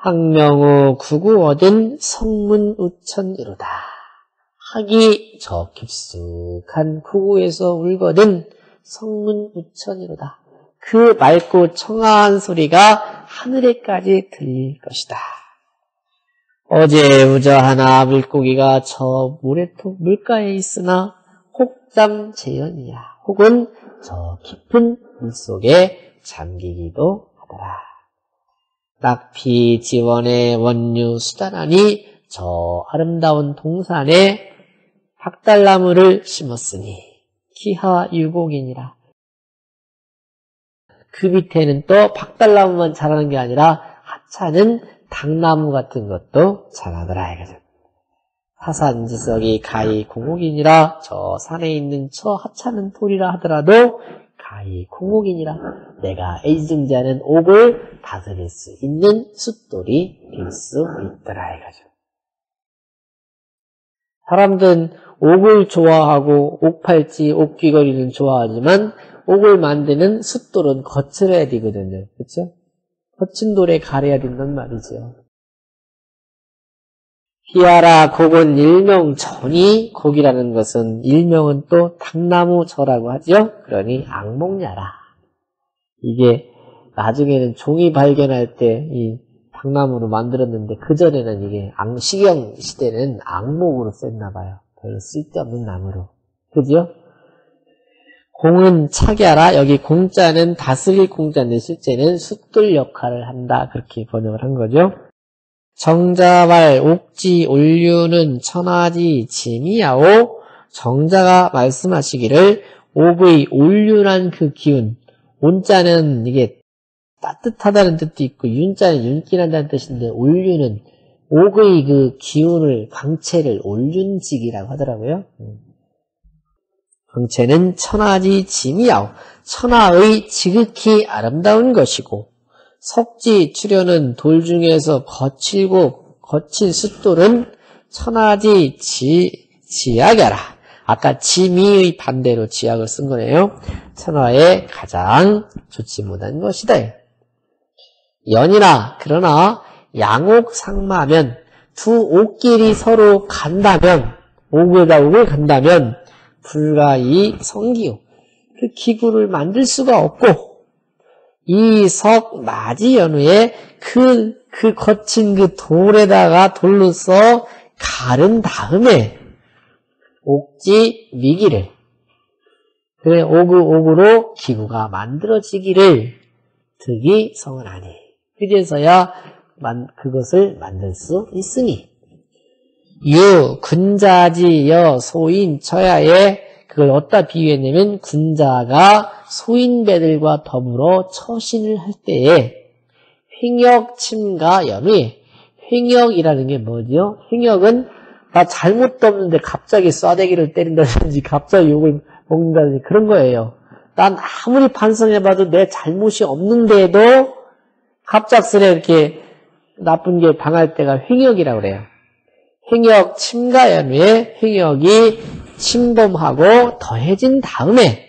학명우 구구 얻은 성문우천이로다. 학이 저 깊숙한 구구에서 울거든 성문우천이로다. 그 맑고 청아한 소리가 하늘에까지 들릴 것이다. 어제 우저하나 물고기가 저 물가에 있으나 혹잠 재현이야. 혹은 저 깊은 물속에 잠기기도 하더라. 낙피 지원의 원류 수단하니 저 아름다운 동산에 박달나무를 심었으니 기하 유곡이니라. 그 밑에는 또 박달나무만 자라는 게 아니라 하찮은 당나무 같은 것도 자라더라 이거죠. 하산지석이 가히 공옥이니라. 저 산에 있는 저 하찮은 돌이라 하더라도 가히 공옥이니라. 내가 애증자는 옥을 다스릴 수 있는 숫돌이 될 수 있더라 이거죠. 사람들은 옥을 좋아하고 옥팔찌, 옥귀걸이는 좋아하지만 옥을 만드는 숫돌은 거칠어야 되거든요. 그렇죠? 거친 돌에 가려야 된단 말이죠. 피하라 곡은 일명 전이, 곡이라는 것은 일명은 또 당나무 저라고 하죠. 그러니 악목야라. 이게 나중에는 종이 발견할 때 이 당나무로 만들었는데 그전에는 이게 시경 시대는 악목으로 썼나 봐요. 별로 쓸데없는 나무로. 그죠? 공은 차게 하라. 여기 공자는 다스릴 공자인데 실제는 숫돌 역할을 한다. 그렇게 번역을 한 거죠. 정자왈 옥지 올류는 천하지 짐이야오. 정자가 말씀하시기를 옥의 올류란 그 기운, 온자는 이게 따뜻하다는 뜻도 있고 윤자는 윤기난다는 뜻인데 올류는 옥의 그 기운을, 광채를 올륜직이라고 하더라고요. 광채는 천하지 짐이야오. 천하의 지극히 아름다운 것이고, 석지 출현은 돌 중에서 거친 숫돌은 천하지 지약이라. 아까 지미의 반대로 지약을 쓴 거네요. 천하에 가장 좋지 못한 것이다. 연이나 그러나 양옥 상마면 두 옥길이 서로 간다면, 옥에다 옥을 간다면 불가이 성기요. 그 기구를 만들 수가 없고, 이 석 마지 연후에 그 거친 그 돌로서 가른 다음에 옥지 미기를, 그래 옥으로 기구가 만들어지기를 득이 성은하니. 그래서야 그것을 만들 수 있으니. 유 군자지 여 소인 처야에, 그걸 어디다 비유했냐면 군자가 소인배들과 더불어 처신을 할 때에 횡역 침가 연위. 횡역이라는 게 뭐죠? 횡역은 나 잘못도 없는데 갑자기 쏴대기를 때린다든지 갑자기 욕을 먹는다든지 그런 거예요. 난 아무리 반성해봐도 내 잘못이 없는데도 갑작스레 이렇게 나쁜 게 당할 때가 횡역이라고 그래요. 횡역 침가연후에 횡역이 침범하고 더해진 다음에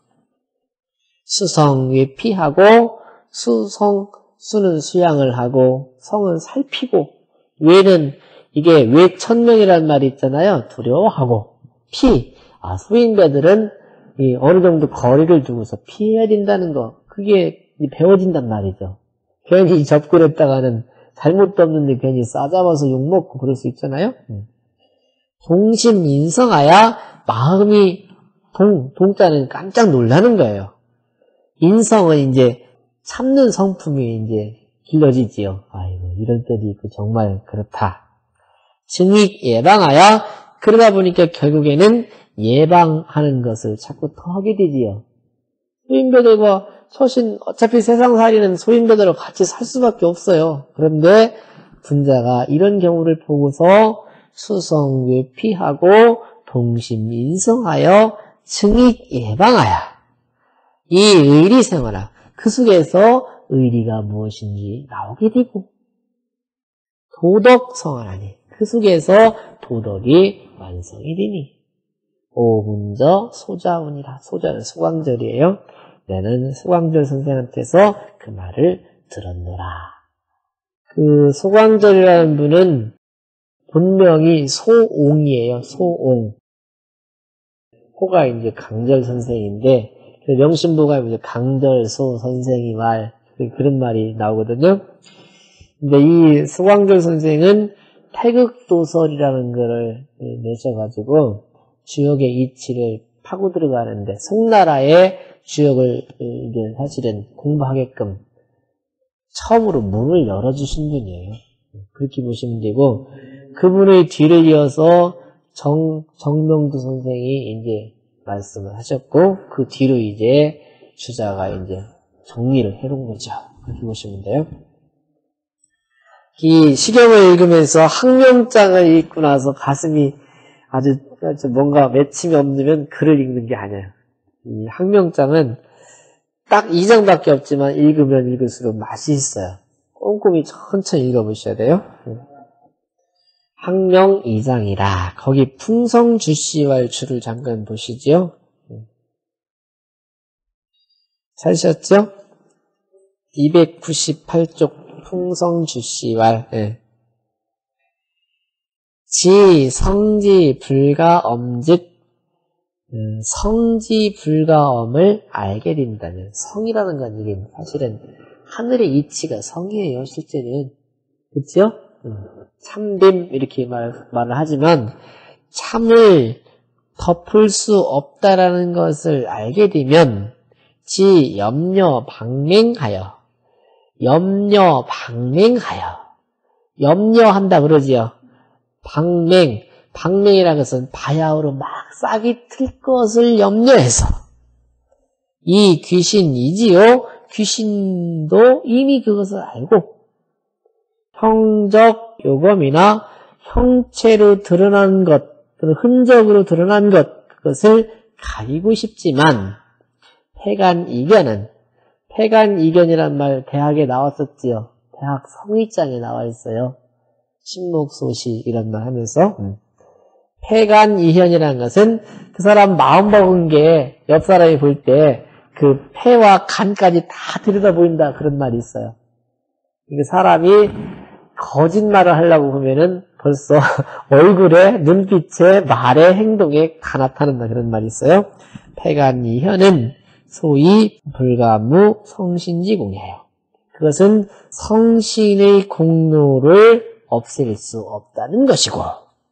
수성 외피하고, 수는 수양을 하고 성은 살피고, 외는 이게 외천명이라는 말이 있잖아요. 두려워하고, 소인배들은 어느 정도 거리를 두고서 피해야 된다는 거, 그게 배워진단 말이죠. 괜히 접근했다가는 잘못도 없는데 괜히 싸잡아서 욕먹고 그럴 수 있잖아요. 동심 인성하야 마음이, 동자는 깜짝 놀라는 거예요. 인성은 이제 참는 성품이 이제 길러지지요. 아이고, 이럴 때도 있고 정말 그렇다. 증익 예방하야, 그러다 보니까 결국에는 예방하는 것을 자꾸 더 하게 되지요. 소인배들과 처신, 어차피 세상살이는 소인배들하고 같이 살 수밖에 없어요. 그런데 군자가 이런 경우를 보고서 수성외피하고 동심인성하여 증익 예방하야. 이 의리생활아, 그 속에서 의리가 무엇인지 나오게 되고, 도덕성활하니, 그 속에서 도덕이 완성이 되니. 오문저 소자운이라. 소자는 소광절이에요. 나는 소광절 선생한테서 그 말을 들었노라. 그 소광절이라는 분은 본명이 소옹이에요. 소옹. 호가 이제 강절 선생인데, 그 명심보가 이제 강절소 선생이 말, 그런 말이 나오거든요. 근데 이 소광절 선생은 태극도설이라는 거를 내셔가지고, 주역의 이치를 파고 들어가는데, 송나라의 주역을 이제 사실은 공부하게끔 처음으로 문을 열어주신 분이에요. 그렇게 보시면 되고, 그분의 뒤를 이어서 정명두 선생이 이제 말씀을 하셨고, 그 뒤로 이제 주자가 이제 정리를 해놓은 거죠. 그렇게 보시면 돼요. 이 시경을 읽으면서 학명장을 읽고 나서 가슴이 아주 뭔가 맺힘이 없으면 글을 읽는 게 아니에요. 이 학명장은 딱 2장밖에 없지만 읽으면 읽을수록 맛이 있어요. 꼼꼼히 천천히 읽어보셔야 돼요. 학명 2장이라 거기 풍성주시왈주를 잠깐 보시죠. 찾으셨죠? 298쪽 풍성주시왈. 네. 지 성지 불가엄즉 성지 불가엄을 알게 된다면, 성이라는 건 이게 사실은 하늘의 이치가 성이에요. 실제는. 그렇죠? 참됨 이렇게 말을 하지만 참을 덮을 수 없다라는 것을 알게 되면 지 염려방맹하여 염려한다 그러지요. 방맹이라는 것은 바야흐로 막 싹이 틀 것을 염려해서, 이 귀신이지요. 귀신도 이미 그것을 알고 형적 요검이나 형체로 드러난 것, 흔적으로 드러난 것, 그것을 가리고 싶지만 패간이견이란 말 대학에 나왔었지요. 대학 성의장에 나와 있어요. 신목소시 이런 말 하면서, 패간이현이라는 것은 그 사람 마음 먹은 게 옆 사람이 볼 때 그 패와 간까지 다 들여다 보인다, 그런 말이 있어요. 이게 사람이 거짓말을 하려고 보면은 벌써 얼굴에, 눈빛에, 말에, 행동에 다 나타난다, 그런 말이 있어요. 패간이현은 소위 불가무 성신지공이에요. 그것은 성신의 공로를 없앨 수 없다는 것이고,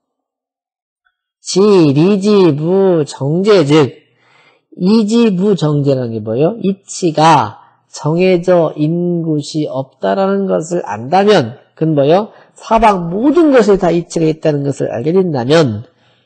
지리지부 정제즉, 이지부 정제라는 게 뭐예요? 이치가 정해져 있는 곳이 없다라는 것을 안다면, 그건 뭐예요? 사방 모든 것에 다 이치가 있다는 것을 알게 된다면,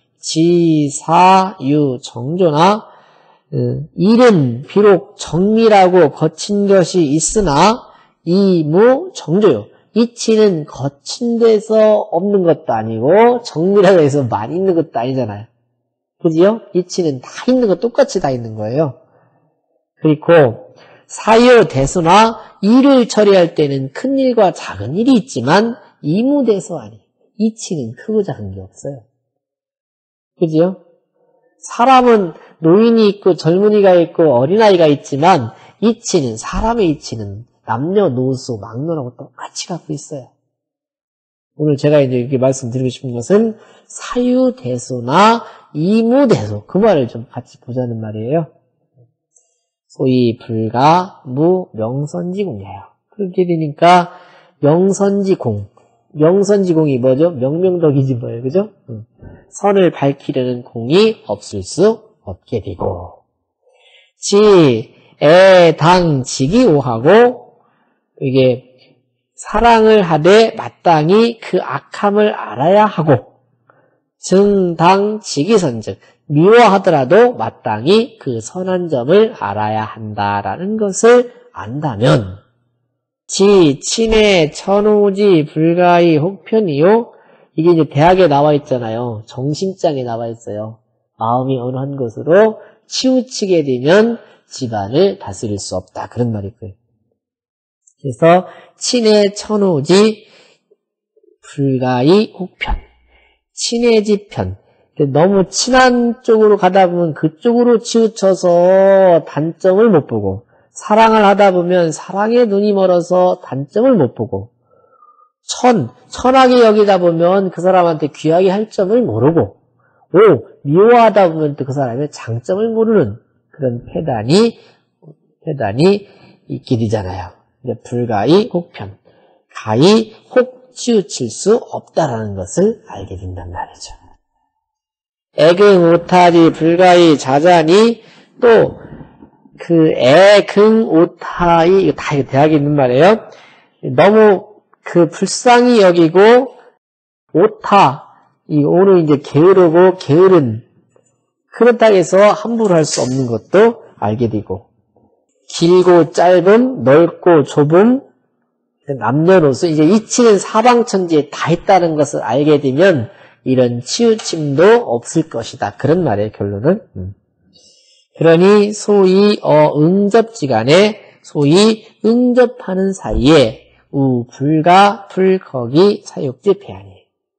지사유 정조나 일은 비록 정밀하고 거친 것이 있으나 이무 정조요. 이치는 거친 데서 없는 것도 아니고 정밀하게 해서 많이 있는 것도 아니잖아요. 그지요? 이치는 다 있는 거, 똑같이 다 있는 거예요. 그리고 사유 대수나 일을 처리할 때는 큰 일과 작은 일이 있지만 이무대수 아니, 이치는 크고 작은 게 없어요. 그지요? 사람은 노인이 있고 젊은이가 있고 어린아이가 있지만 이치는, 사람의 이치는 남녀노소 막론하고 똑같이 갖고 있어요. 오늘 제가 이제 이렇게 말씀드리고 싶은 것은 사유대소나 이무대소, 그 말을 좀 같이 보자는 말이에요. 소위 불가, 무, 명선지공이에요. 그렇게 되니까 명선지공이 뭐죠? 명명덕이지 뭐예요, 그죠? 선을 밝히려는 공이 없을 수 없게 되고, 애당지기오하고, 이게 사랑을 하되 마땅히 그 악함을 알아야 하고, 증당지기선즉 미워하더라도 마땅히 그 선한 점을 알아야 한다라는 것을 안다면, 친의 천우지 불가의 혹편이요. 이게 이제 대학에 나와 있잖아요. 정신장에 나와 있어요. 마음이 어느 한 것으로 치우치게 되면 집안을 다스릴 수 없다, 그런 말이 있고요. 그래서 친의 천우지 불가의 혹편, 친해지편, 너무 친한 쪽으로 가다 보면 그쪽으로 치우쳐서 단점을 못 보고, 사랑을 하다 보면 사랑에 눈이 멀어서 단점을 못 보고, 천하게 여기다 보면 그 사람한테 귀하게 할 점을 모르고, 미워하다 보면 또 그 사람의 장점을 모르는 그런 패단이 있게 되잖아요. 불가히 혹편, 가히 혹 치우칠 수 없다라는 것을 알게 된단 말이죠. 애긍 오타지 불가히 자자니, 또 그 애긍 오타이, 이거 다 대학에 있는 말이에요. 너무 그 불쌍히 여기고, 오타, 이 오는 이제 게으르고 게으른, 그렇다고 해서 함부로 할 수 없는 것도 알게 되고, 길고 짧음, 넓고 좁음, 남녀노소, 이제 이치는 사방천지에 다 있다는 것을 알게 되면 이런 치우침도 없을 것이다. 그런 말이에요, 결론은. 그러니 소위 응접지간에, 소위 응접하는 사이에 불가 불거기 사육지 배안이에요.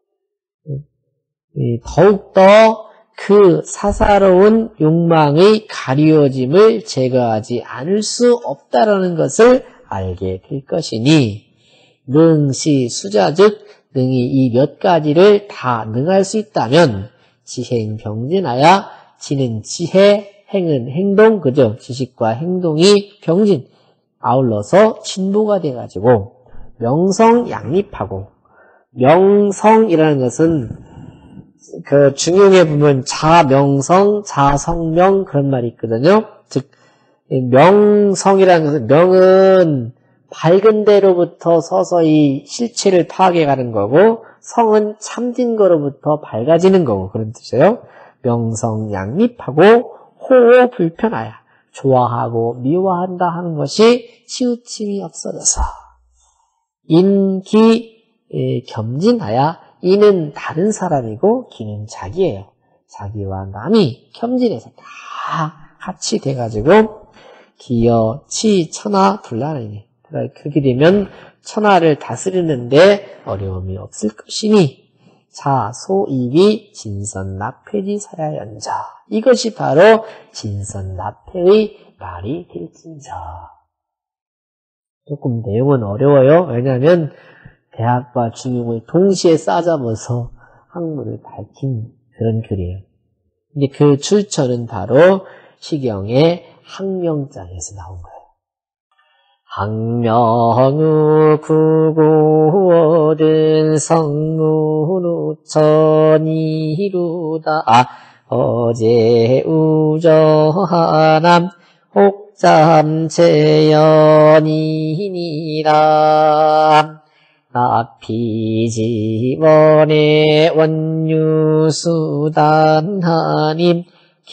더욱더 그 사사로운 욕망의 가리워짐을 제거하지 않을 수 없다라는 것을 알게 될 것이니, 능시 수자즉 능히 이 몇 가지를 다 능할 수 있다면 지행 병진하야, 지는 지혜, 행은 행동, 그죠? 지식과 행동이 병진, 아울러서 진보가 돼가지고 명성 양립하고, 명성이라는 것은 그 중용에 보면 자명성, 자성명 그런 말이 있거든요. 즉 명성이라는 것은, 명은 밝은 데로부터 서서히 실체를 파악해가는 거고, 성은 참진 거로부터 밝아지는 거고, 그런 뜻이에요. 명성 양립하고 호호 불편하여, 좋아하고 미워한다 하는 것이 치우침이 없어져서, 인기 겸진하여, 이는 다른 사람이고 기는 자기예요. 자기와 남이 겸진해서 다 같이 돼가지고 기여 치 천하 불란하니, 그렇게 되면 천하를 다스리는데 어려움이 없을 것이니, 자소입이 진선납회지 사야연자, 이것이 바로 진선납회의 말이 될진자. 조금 내용은 어려워요. 왜냐하면 대학과 중용을 동시에 싸잡아서 학문을 밝힌 그런 글이에요. 근데 그 출처는 바로 시경의 학명장에서 나온 거예요. 학명의 구고든 성문우천이루다, 어제 우저하남 옥잠재연이니라. 나피지원의 원유수단하님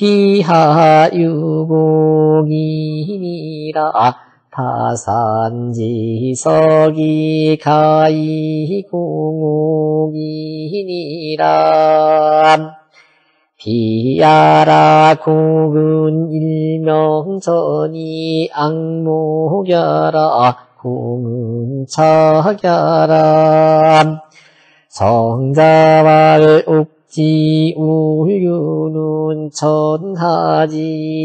기하유공이니라. 타산지석이 가이공옥이니라. 비야라 공은 일명전이 악목야라, 공은 차야라. 성자말 옥지 울유는 천하지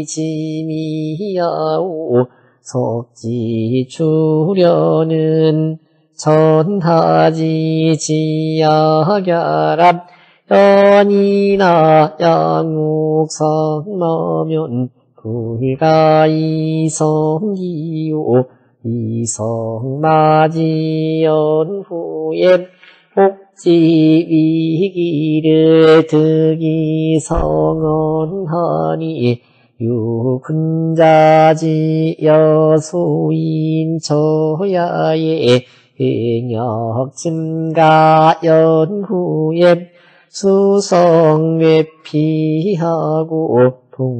지미야오, 속지 주려는 천하지 지야야라. 연이나 양옥성마면 불가이 성기요, 이성마지연후에 복지위기를 득이 성언하니, 유군자지 여소인 저야의 응역증가 연후에 수성외피하고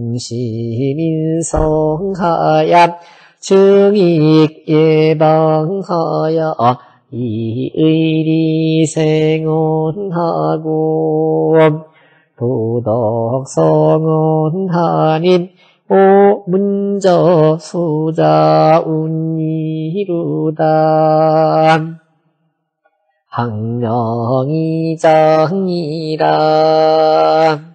동시민성하야, 증익 예방하여 이의리 생언하고, 도덕성언하님 오문저 수자운이루다. 학명이장이라.